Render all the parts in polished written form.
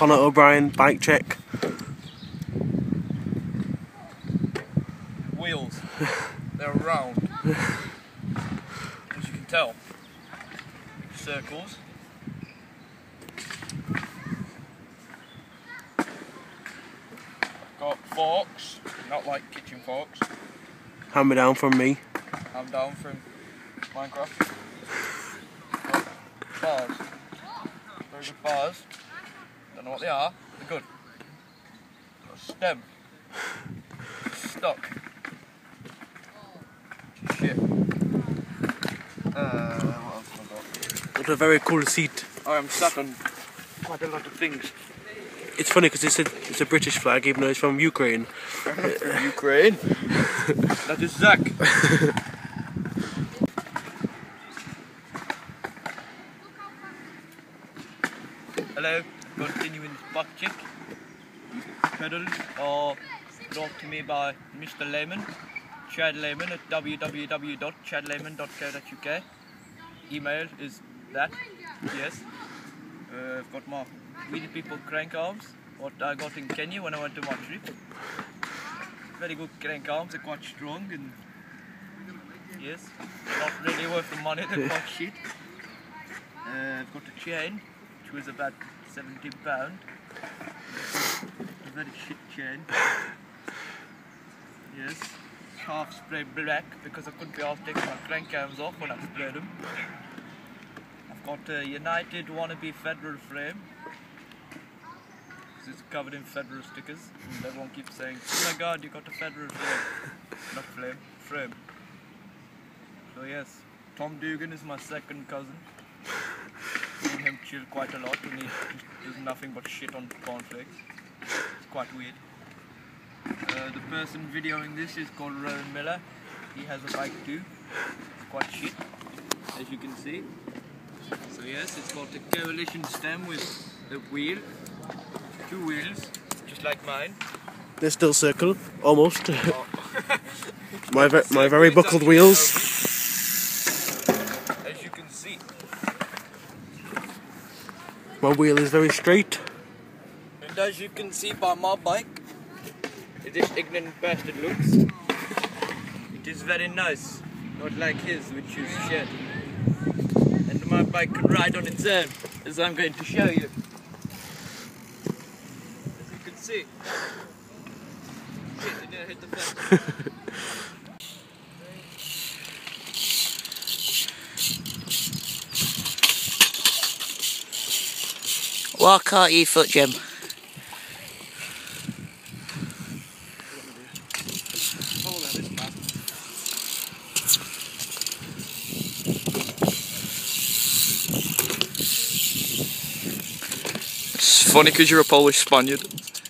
Conor O'Brien bike check. Wheels. They're round. As you can tell. Circles. Got forks, not like kitchen forks. Hand me down from me. I'm down from Minecraft. Got bars. Very good bars. Don't know what they are. They're good. Got a stem. Stock. Shit. What else have I got? Got a very cool seat. I am sat on quite a lot of things. It's funny because it's a British flag, even though it's from Ukraine. From Ukraine? That is Zach. Hello, continuing butt check. Pedaled or brought to me by Mr. Lehman, Chad Lehman at www.chadlehman.co.uk. Email is that, yes. I've got my Weedy People crank arms, what I got in Kenya when I went to my trip. Very good crank arms, they're quite strong and yes, not really worth the money, they're quite shit. I've got a chain, which was about £17. A very shit chain. Yes, half sprayed black because I couldn't be asked to take my crank arms off when I sprayed them. I've got a United wannabe Federal frame. It's covered in Federal stickers and everyone keeps saying, oh my god, you got a Federal frame. Not flame, frame. So yes, Tom Dugan is my second cousin. Me and him chill quite a lot and he just does nothing but shit on cornflakes. It's quite weird. The person videoing this is called Rowan Miller. He has a bike too. It's quite shit, as you can see. So yes, it's got a coalition stem with a wheel. 2 wheels, just like mine. They still circle, almost. Oh. my very buckled wheels. As you can see. My wheel is very straight. And as you can see by my bike, this ignorant bastard looks. It is very nice, not like his, which is shit. And my bike can ride on its own, as I'm going to show you. See. Shit, I nearly hit the fence. Why can't you foot, Jim? It's funny because you're a Polish Spaniard.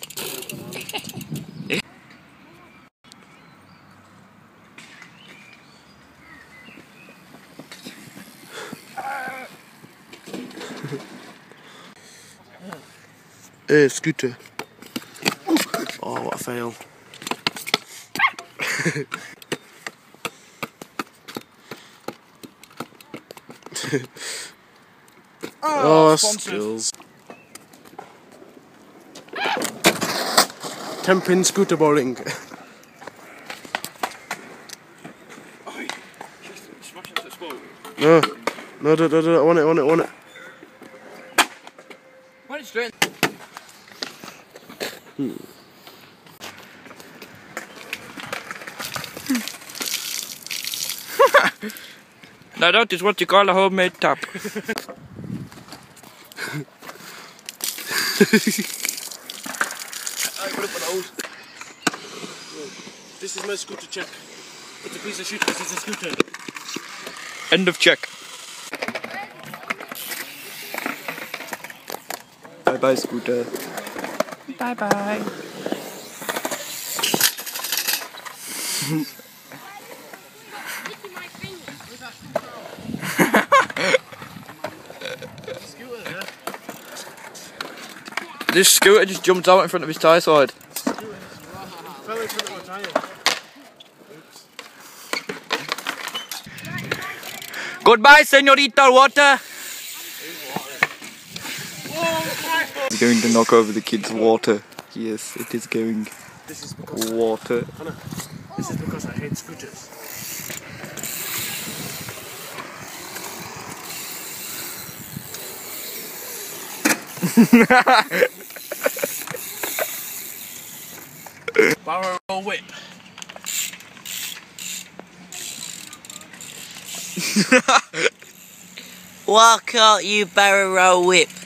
Scooter. Oh, what a fail. Oh, skills. 10-pin scooter bowling. No, I want it. Why did straight? Now that is what you call a homemade tap. This is my scooter check. It's a piece of shit because it's a scooter. End of check. Bye bye, scooter. Bye bye. This scooter just jumped out in front of his tyre side. Goodbye, señorita water. It's going to knock over the kids' water. Yes, it is going This is because water. Anna, this is because I hate scooters. Barrel roll whip. Walker, you barrel roll whip.